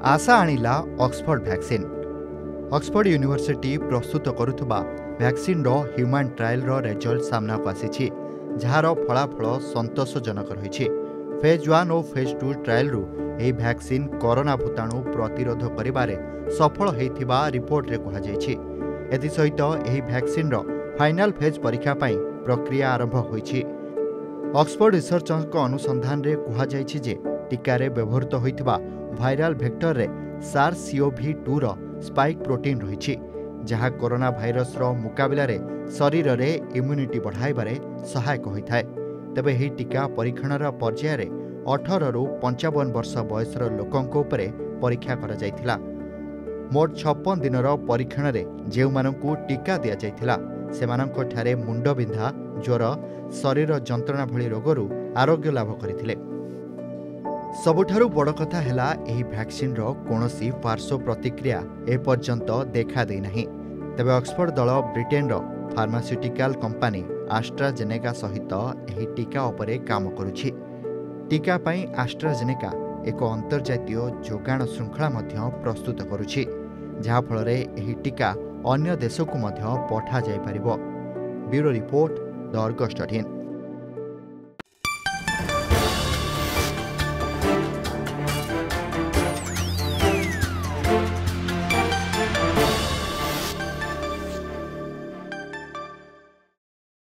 आशा आणिला Oxford vaccine. Oxford university प्रस्तुत करुवा वैक्सीन ह्यूमन ट्रायल रिजल्ट सामना को आसी जार फलाफल संतोषजनक रही। फेज 1 और फेज 2 ट्रायल यह वैक्सीन कोरोना भूताणु प्रतिरोध करिबारे सफल होइथिबा रिपोर्ट रे कहा जायछि। एथिसहित यह वैक्सीन फाइनल फेज परीक्षा पई प्रक्रिया आरंभ होइछि। ऑक्सफोर्ड रिसर्चर्स अनुसंधान रे कहा जायछि जे टीकारे व्यवहृत होइथिबा भाइराल भेक्टर रे SARS-CoV-2 रो स्पाइक प्रोटीन रही, जहाँ कोरोना भाइरस रो मुकाबला रे शरीर रे इम्यूनिटी बढ़ाइबारे सहायक होइथाय। तेबे यह टीका परीक्षणर पर्याय रे 18 रु 55 वर्ष बयसर लोकंक उपरे परीक्षा करा जायथिला। मोट 56 दिनर परीक्षण रे जेउ मानंकु टीका दिया जायथिला सेमानंक ठारे मुंडबिंधा, ज्वर, शरीर जंत्रणा भली रोगरू आरोग्य लाभ करथिले। सबुठारु बड़ कथा हैला एही वैक्सीन रो कोनोसी पार्श्व प्रतिक्रिया एपर्यंत देखा दे नाही। तेबे ऑक्सफोर्ड दल ब्रिटेन रो फार्मास्यूटिकल कंपनी एस्ट्राजेनेका सहित एही टीका उपरे काम करुछि। टीका पई एस्ट्राजेनेका एक अंतर्जातीय जोगाण श्रृंखला मध्य प्रस्तुत करुछि, जहा फलरे एही टीका अन्य देशकु मध्य पठा जाय परिबो। Bureau report, the अर्गस.in।